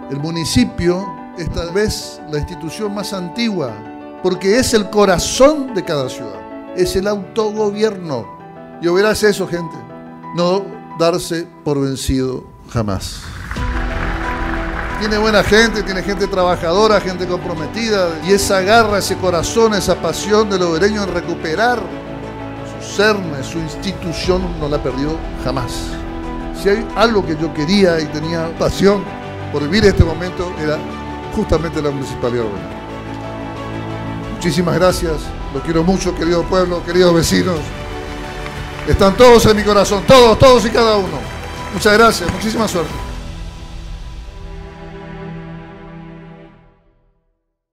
El municipio es tal vez la institución más antigua, porque es el corazón de cada ciudad, es el autogobierno. Y verás eso, gente, no darse por vencido jamás. Tiene buena gente, tiene gente trabajadora, gente comprometida, y esa garra, ese corazón, esa pasión del obereño en recuperar su cerne, su institución, no la perdió jamás. Si hay algo que yo quería y tenía pasión por vivir este momento, era justamente la Municipalidad de Obereño. Muchísimas gracias, los quiero mucho, querido pueblo, queridos vecinos. Están todos en mi corazón, todos y cada uno. Muchas gracias, muchísima suerte.